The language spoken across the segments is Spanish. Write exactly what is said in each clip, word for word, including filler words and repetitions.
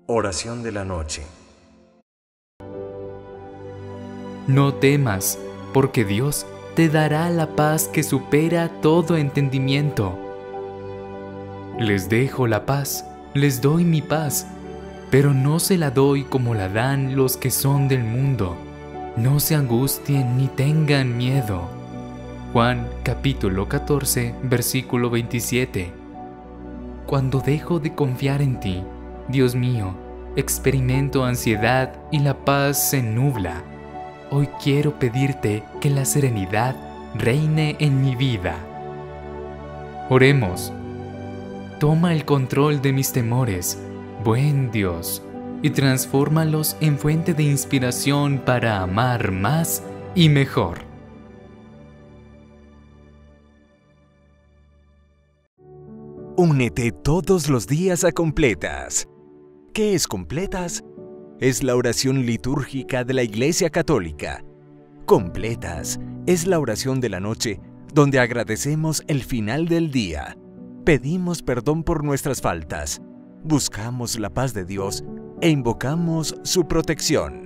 Oración de la noche. No temas, porque Dios te dará la paz que supera todo entendimiento. Les dejo la paz, les doy mi paz, pero no se la doy como la dan los que son del mundo. No se angustien ni tengan miedo. Juan capítulo catorce, versículo veintisiete. Cuando dejo de confiar en ti, Dios mío, experimento ansiedad y la paz se nubla. Hoy quiero pedirte que la serenidad reine en mi vida. Oremos. Toma el control de mis temores, buen Dios, y transfórmalos en fuente de inspiración para amar más y mejor. Únete todos los días a Completas. ¿Qué es Completas? Es la oración litúrgica de la Iglesia Católica. Completas es la oración de la noche donde agradecemos el final del día, pedimos perdón por nuestras faltas, buscamos la paz de Dios e invocamos su protección.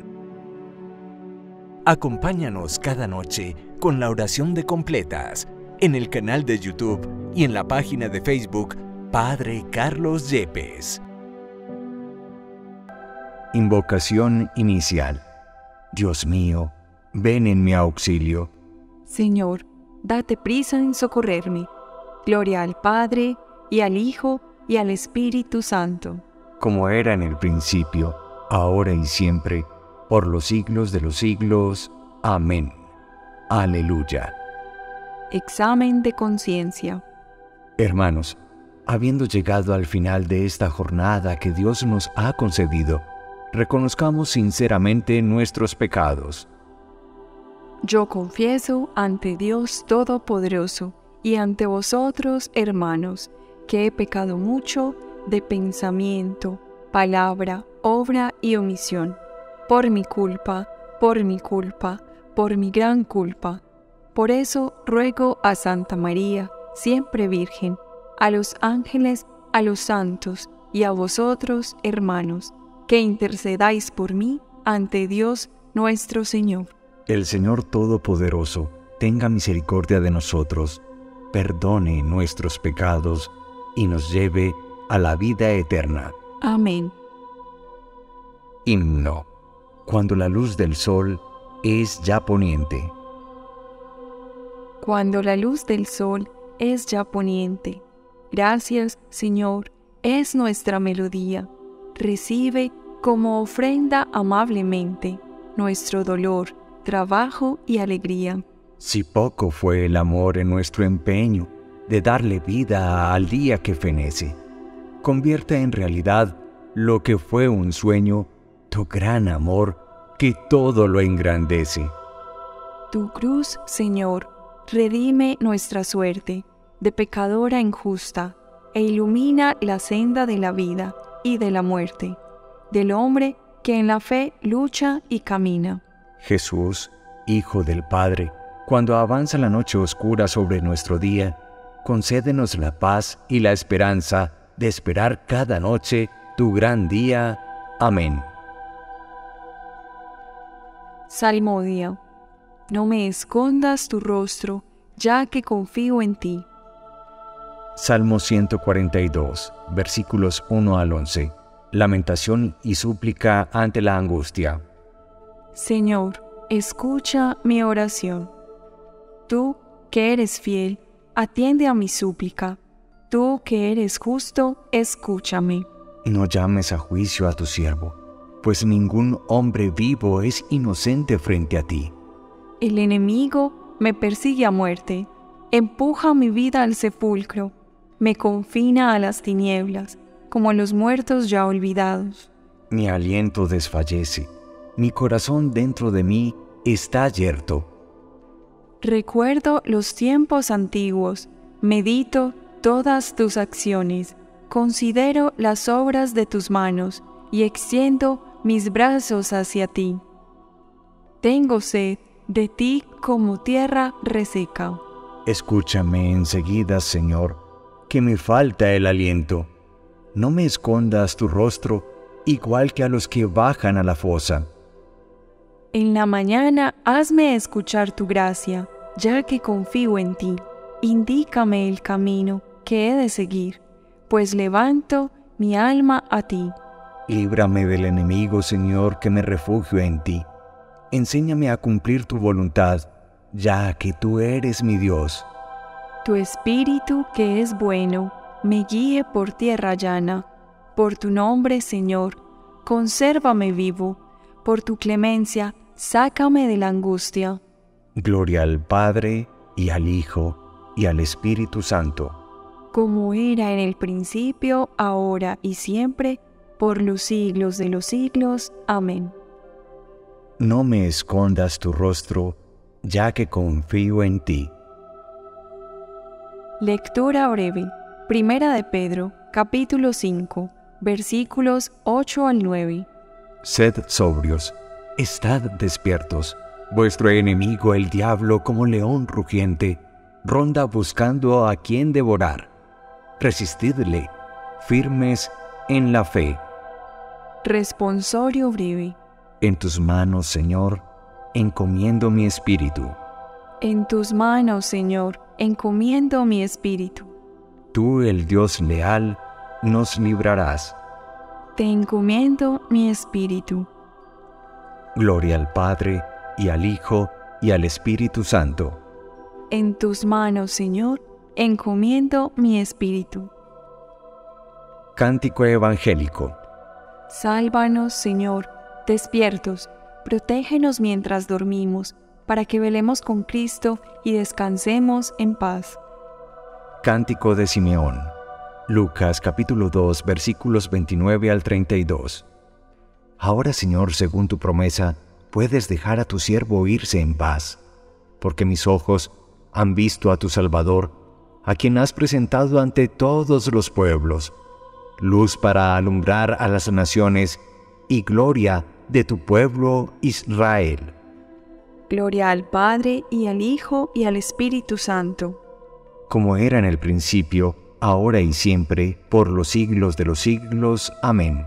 Acompáñanos cada noche con la oración de Completas en el canal de YouTube y en la página de Facebook Padre Carlos Yepes. Invocación inicial. Dios mío, ven en mi auxilio. Señor, date prisa en socorrerme. Gloria al Padre, y al Hijo, y al Espíritu Santo. Como era en el principio, ahora y siempre, por los siglos de los siglos. Amén. Aleluya. Examen de conciencia. Hermanos, habiendo llegado al final de esta jornada que Dios nos ha concedido, reconozcamos sinceramente nuestros pecados. Yo confieso ante Dios Todopoderoso y ante vosotros, hermanos, que he pecado mucho de pensamiento, palabra, obra y omisión, por mi culpa, por mi culpa, por mi gran culpa. Por eso ruego a Santa María, siempre Virgen, a los ángeles, a los santos y a vosotros, hermanos, que intercedáis por mí ante Dios nuestro Señor. El Señor Todopoderoso tenga misericordia de nosotros, perdone nuestros pecados y nos lleve a la vida eterna. Amén. Himno. Cuando la luz del sol es ya poniente. Cuando la luz del sol es ya poniente. Gracias, Señor, es nuestra melodía. Recibe como ofrenda amablemente nuestro dolor, trabajo y alegría. Si poco fue el amor en nuestro empeño de darle vida al día que fenece, convierte en realidad lo que fue un sueño, tu gran amor que todo lo engrandece. Tu cruz, Señor, redime nuestra suerte de pecadora injusta e ilumina la senda de la vida y de la muerte, del hombre que en la fe lucha y camina. Jesús, Hijo del Padre, cuando avanza la noche oscura sobre nuestro día, concédenos la paz y la esperanza de esperar cada noche tu gran día. Amén. Salmodia. No me escondas tu rostro, ya que confío en ti. Salmo ciento cuarenta y dos, versículos uno al once. Lamentación y súplica ante la angustia. Señor, escucha mi oración. Tú, que eres fiel, atiende a mi súplica. Tú, que eres justo, escúchame. No llames a juicio a tu siervo, pues ningún hombre vivo es inocente frente a ti. El enemigo me persigue a muerte, empuja mi vida al sepulcro, me confina a las tinieblas, como a los muertos ya olvidados. Mi aliento desfallece, mi corazón dentro de mí está yerto. Recuerdo los tiempos antiguos, medito todas tus acciones, considero las obras de tus manos y extiendo mis brazos hacia ti. Tengo sed de ti como tierra reseca. Escúchame enseguida, Señor, que me falta el aliento. No me escondas tu rostro igual que a los que bajan a la fosa. En la mañana hazme escuchar tu gracia, ya que confío en ti. Indícame el camino que he de seguir, pues levanto mi alma a ti. Líbrame del enemigo, Señor, que me refugio en ti. Enséñame a cumplir tu voluntad, ya que tú eres mi Dios. Tu espíritu, que es bueno, me guíe por tierra llana. Por tu nombre, Señor, consérvame vivo. Por tu clemencia, sácame de la angustia. Gloria al Padre, y al Hijo, y al Espíritu Santo. Como era en el principio, ahora y siempre, por los siglos de los siglos. Amén. No me escondas tu rostro, ya que confío en ti. Lectura breve. Primera de Pedro, capítulo cinco, versículos ocho al nueve. Sed sobrios, estad despiertos. Vuestro enemigo el diablo, como león rugiente, ronda buscando a quien devorar. Resistidle, firmes en la fe. Responsorio breve. En tus manos, Señor, encomiendo mi espíritu. En tus manos, Señor, encomiendo mi espíritu. Tú, el Dios leal, nos librarás. Te encomiendo mi espíritu. Gloria al Padre, y al Hijo, y al Espíritu Santo. En tus manos, Señor, encomiendo mi espíritu. Cántico evangélico. Sálvanos, Señor, despiertos, protégenos mientras dormimos, para que velemos con Cristo y descansemos en paz. Cántico de Simeón. Lucas capítulo dos, versículos veintinueve al treinta y dos. Ahora, Señor, según tu promesa, puedes dejar a tu siervo irse en paz, porque mis ojos han visto a tu Salvador, a quien has presentado ante todos los pueblos, luz para alumbrar a las naciones y gloria de tu pueblo Israel. Gloria al Padre, y al Hijo, y al Espíritu Santo. Como era en el principio, ahora y siempre, por los siglos de los siglos. Amén.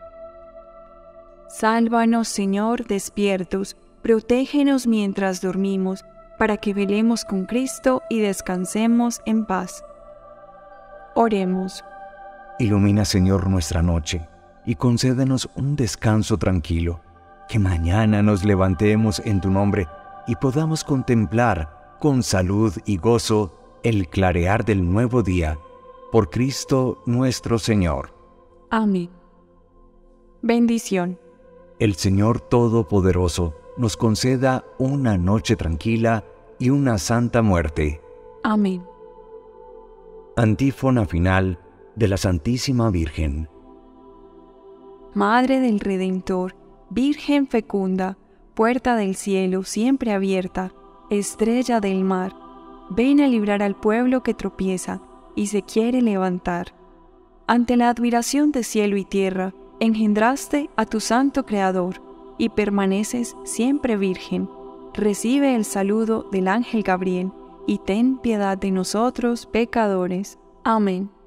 Sálvanos, Señor, despiertos, protégenos mientras dormimos, para que velemos con Cristo y descansemos en paz. Oremos. Ilumina, Señor, nuestra noche, y concédenos un descanso tranquilo, que mañana nos levantemos en tu nombre y podamos contemplar con salud y gozo el clarear del nuevo día, por Cristo nuestro Señor. Amén. Bendición. El Señor Todopoderoso nos conceda una noche tranquila y una santa muerte. Amén. Antífona final de la Santísima Virgen. Madre del Redentor, Virgen fecunda, puerta del cielo siempre abierta, estrella del mar, ven a librar al pueblo que tropieza y se quiere levantar. Ante la admiración de cielo y tierra, engendraste a tu santo Creador y permaneces siempre virgen. Recibe el saludo del ángel Gabriel y ten piedad de nosotros pecadores. Amén.